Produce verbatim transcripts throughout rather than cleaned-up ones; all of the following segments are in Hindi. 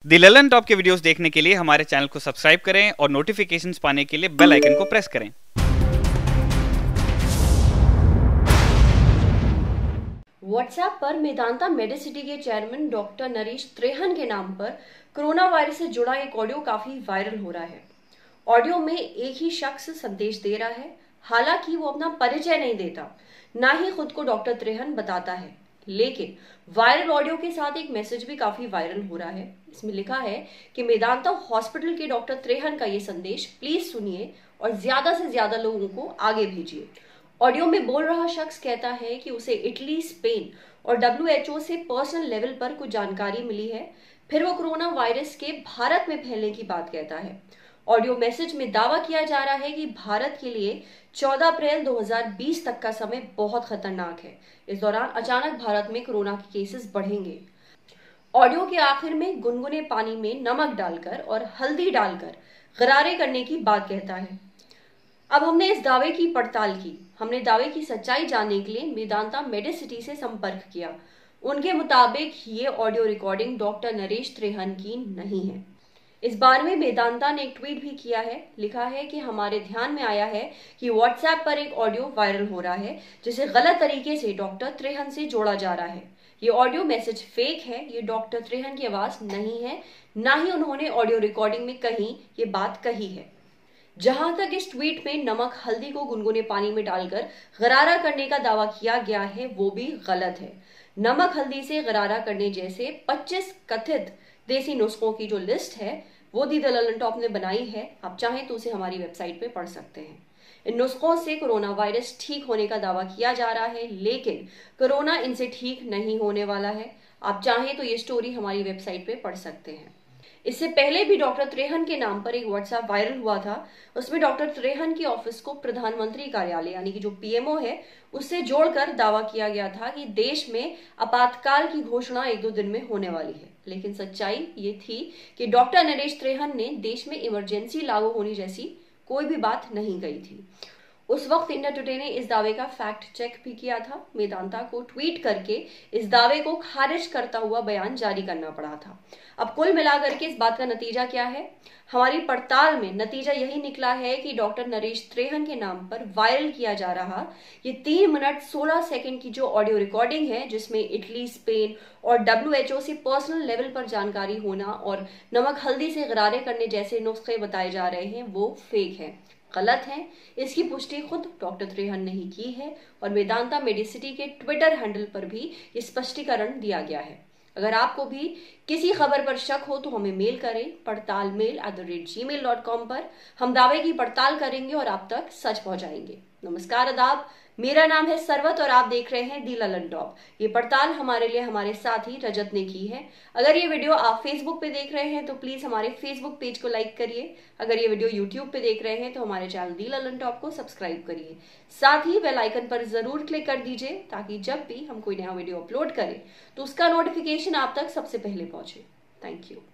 दी लल्लनटॉप के वीडियोस देखने के लिए हमारे चैनल को सब्सक्राइब करें और नोटिफिकेशंस पाने के लिए बेल आइकन को प्रेस करें। व्हाट्सएप पर मेदांता मेडिसिटी के चेयरमैन डॉक्टर नरेश त्रेहन के नाम पर कोरोना वायरस से जुड़ा एक ऑडियो काफी वायरल हो रहा है। ऑडियो में एक ही शख्स संदेश दे रहा है, हालांकि वो अपना परिचय नहीं देता, ना ही खुद को डॉक्टर त्रेहन बताता है। लेकिन वायरल ऑडियो के साथ एक मैसेज भी काफी वायरल हो रहा है। इसमें लिखा है कि मेदांता हॉस्पिटल के डॉक्टर त्रेहन का ये संदेश प्लीज सुनिए और ज्यादा से ज्यादा लोगों को आगे भेजिए। ऑडियो में बोल रहा शख्स कहता है कि उसे इटली, स्पेन और डब्ल्यू एच ओ से पर्सनल लेवल पर कुछ जानकारी मिली है, फिर वो कोरोना वायरस के भारत में फैलने की बात कहता है। ऑडियो मैसेज में दावा किया जा रहा है कि भारत के लिए चौदह अप्रैल दो हज़ार बीस तक का समय बहुत खतरनाक है। इस दौरान अचानक भारत में कोरोना के केसेस बढ़ेंगे। ऑडियो के आखिर में गुनगुने पानी में नमक डालकर और हल्दी डालकर गरारे करने की बात कहता है। अब हमने इस दावे की पड़ताल की। हमने दावे की सच्चाई जानने के लिए मेदांता मेडिसिटी से संपर्क किया। उनके मुताबिक ये audio recording doctor Naresh Trehan की नहीं है। इस बारे में मेदांता ने एक ट्वीट भी किया है। लिखा है कि हमारे ध्यान में आया है कि व्हाट्सएप पर एक ऑडियो वायरल हो रहा है जिसे गलत तरीके से डॉक्टर त्रेहन से जोड़ा जा रहा है। ये ऑडियो मैसेज फेक है। ये डॉक्टर त्रेहन की आवाज नहीं है, ना ही उन्होंने ऑडियो रिकॉर्डिंग में कहीं ये बात कही है। जहां तक इस ट्वीट में नमक हल्दी को गुनगुने पानी में डालकर गरारा करने का दावा किया गया है, वो भी गलत है। नमक हल्दी से गरारा करने जैसे पच्चीस कथित देसी नुस्खों की जो लिस्ट है वो दी लल्लनटॉप ने बनाई है। आप चाहें तो उसे हमारी वेबसाइट पे पढ़ सकते हैं। इन नुस्खों से कोरोना वायरस ठीक होने का दावा किया जा रहा है, लेकिन कोरोना इनसे ठीक नहीं होने वाला है। आप चाहें तो ये स्टोरी हमारी वेबसाइट पे पढ़ सकते हैं। इससे पहले भी डॉक्टर त्रेहन के नाम पर एक व्हाट्सएप वायरल हुआ था। उसमें डॉक्टर त्रेहन की ऑफिस को प्रधानमंत्री कार्यालय यानी कि जो पी एम ओ है उससे जोड़कर दावा किया गया था कि देश में आपातकाल की घोषणा एक दो दिन में होने वाली है। लेकिन सच्चाई ये थी कि डॉक्टर नरेश त्रेहन ने देश में इमरजेंसी लागू होने जैसी कोई भी बात नहीं कही थी। उस वक्त इंडिया टुडे ने इस दावे का फैक्ट चेक भी किया था। मेदांता को ट्वीट करके इस दावे को खारिज करता हुआ बयान जारी करना पड़ा था। अब कुल मिलाकर के इस बात का नतीजा क्या है? हमारी पड़ताल में नतीजा यही निकला है कि डॉक्टर नरेश त्रेहन के नाम पर वायरल किया जा रहा ये तीन मिनट सोलह सेकंड की जो ऑडियो रिकॉर्डिंग है, जिसमें इटली, स्पेन और डब्ल्यू एच ओ से पर्सनल लेवल पर जानकारी होना और नमक हल्दी से गरारे करने जैसे नुस्खे बताए जा रहे हैं, वो फेक है, गलत है। इसकी पुष्टि खुद डॉक्टर त्रेहन ने ही की है और मेदांता मेडिसिटी के ट्विटर हैंडल पर भी ये स्पष्टीकरण दिया गया है। अगर आपको भी किसी खबर पर शक हो तो हमें मेल करें Padtaal mail at the rate G mail dot com पर। हम दावे की पड़ताल करेंगे और आप तक सच पहुंचाएंगे। नमस्कार, आदाब, मेरा नाम है सरवत और आप देख रहे हैं दी लल्लनटॉप। ये पड़ताल हमारे लिए हमारे साथी रजत ने की है। अगर ये वीडियो आप फेसबुक पे देख रहे हैं तो प्लीज हमारे फेसबुक पेज को लाइक करिए। अगर ये वीडियो यूट्यूब पे देख रहे हैं तो हमारे चैनल दी लल्लनटॉप को सब्सक्राइब करिए। साथ ही बेल आइकन पर जरूर क्लिक कर दीजिए ताकि जब भी हम कोई नया वीडियो अपलोड करें तो उसका नोटिफिकेशन आप तक सबसे पहले पहुंचे। Thank you.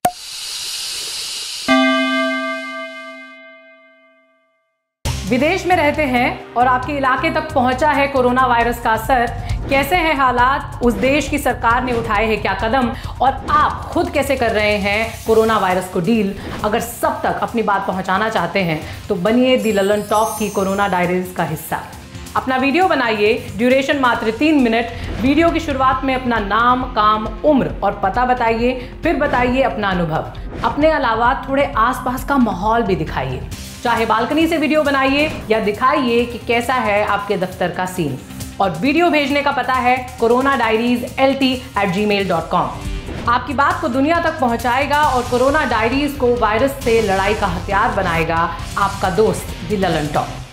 विदेश में रहते हैं और आपके इलाके तक पहुंचा है कोरोना वायरस का असर। कैसे हैं हालात, उस देश की सरकार ने उठाए हैं क्या कदम और आप खुद कैसे कर रहे हैं कोरोना वायरस को डील? अगर सब तक अपनी बात पहुंचाना चाहते हैं तो बनिए दी लल्लनटॉप की कोरोना डायरीज का हिस्सा। अपना वीडियो बनाइए, ड्यूरेशन मात्र तीन मिनट। वीडियो की शुरुआत में अपना नाम, काम, उम्र और पता बताइए, फिर बताइए अपना अनुभव। अपने अलावा थोड़े आसपास का माहौल भी दिखाइए। चाहे बालकनी से वीडियो बनाइए या दिखाइए कि कैसा है आपके दफ्तर का सीन। और वीडियो भेजने का पता है corona diaries L T at G mail dot com. आपकी बात को दुनिया तक पहुंचाएगा और कोरोना डायरीज को वायरस से लड़ाई का हथियार बनाएगा आपका दोस्त दी लल्लनटॉप।